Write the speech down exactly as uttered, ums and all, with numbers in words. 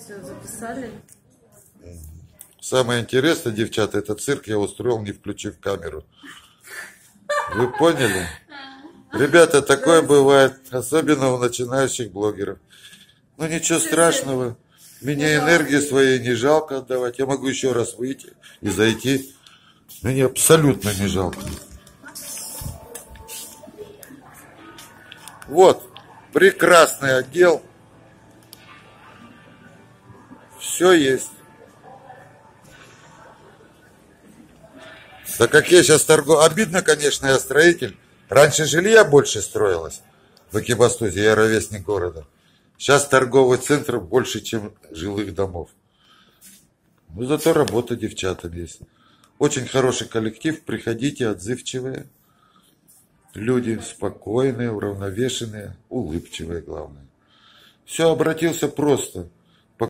Все записали. Самое интересное, девчата, этот цирк я устроил, не включив камеру. Вы поняли? Ребята, такое бывает, особенно у начинающих блогеров. Ну ничего страшного, мне энергии своей не жалко отдавать. Я могу еще раз выйти и зайти. Мне абсолютно не жалко. Вот, прекрасный отдел. Все есть. Да как я сейчас торгую. Обидно, конечно, я строитель. Раньше жилья больше строилось в Экибастузе, я ровесник города. Сейчас торговый центр больше, чем жилых домов. Но зато работа девчата есть. Очень хороший коллектив, приходите, отзывчивые. Люди спокойные, уравновешенные, улыбчивые, главное. Все, обратился просто.